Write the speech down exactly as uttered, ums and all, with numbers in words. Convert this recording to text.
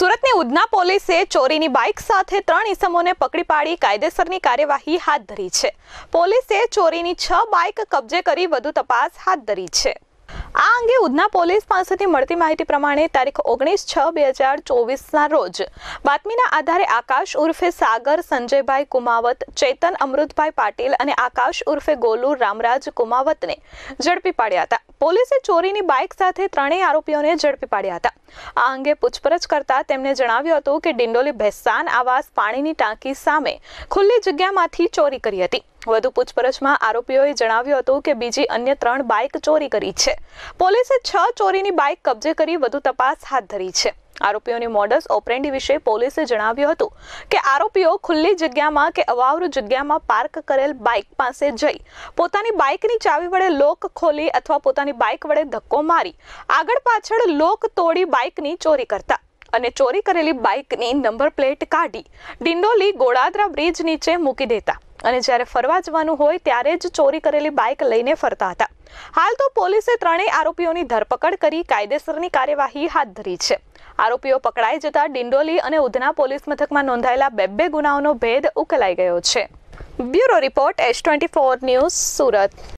સુરતની ઉધના પોલીસે ચોરીની બાઇક સાથે ત્રણ ઇસમોને પકડી પાડી કાયદેસરની કાર્યવાહી હાથ ધરી છે। પોલીસે ચોરીની છ બાઇક કબજે કરી વધુ તપાસ હાથ ધરી છે। આ અંગે ઉધના પોલીસ પાસેથી મળતી માહિતી પ્રમાણે તારીખ ઓગણીસ છ બે હજાર ચોવીસના રોજ બાતમીના આધારે આકાશ ઉર્ફે સાગર સંજયભાઈ કુમાવત, ચેતન અમૃતભાઈ પાટીલ અને આકાશ ઉર્ફે ગોલુ રામરાજ કુમાવતને ઝડપી પાડ્યા હતા। પોલીસે ચોરીની બાઇક સાથે ત્રણેય આરોપીઓને ઝડપી પાડ્યા હતા। આ અંગે પૂછપરછ કરતા તેમણે જણાવ્યું હતું કે ડિંડોલી ભેસાન આવાસ પાણીની ટાંકી સામે ખુલ્લી જગ્યામાંથી ચોરી કરી હતી। વધુ પૂછપરછમાં આરોપીઓએ જણાવ્યું હતું કે બીજી અન્ય ત્રણ બાઇક ચોરી કરી છે। પોલીસે છ ચોરીની બાઇક કબજે કરી વધુ તપાસ હાથ ધરી છે। આરોપીઓની મોડસ ઓપરેન્ડી વિશે પોલીસે જણાવ્યું હતું કે આરોપીઓ ખુલ્લી જગ્યામાં કે અવાવરૂ જગ્યામાં પાર્ક કરેલ બાઇક પાસે જઈ પોતાની બાઇકની ચાવી વડે લોક ખોલી અથવા પોતાની બાઇક વડે ધક્કો મારી આગળ પાછળ લોક તોડી બાઇકની ચોરી કરતા અને ચોરી કરેલી બાઇકની નંબર પ્લેટ કાઢી ડિંડોલી ગોળાદરા બ્રિજ નીચે મૂકી દેતા અને જ્યારે ફરવા જવાનું હોય ત્યારે જ ચોરી કરેલી બાઇક લઈને ફરતા હતા। હાલ તો પોલીસે ત્રણેય આરોપીઓની ધરપકડ કરી કાયદેસરની કાર્યવાહી હાથ ધરી છે। આરોપીઓ પકડાઈ જતા ડિંડોલી અને ઉધના પોલીસ મથકમાં નોંધાયેલા બે બે ગુનાઓનો ભેદ ઉકેલાઈ ગયો છે। Bureau report S twenty four news Surat.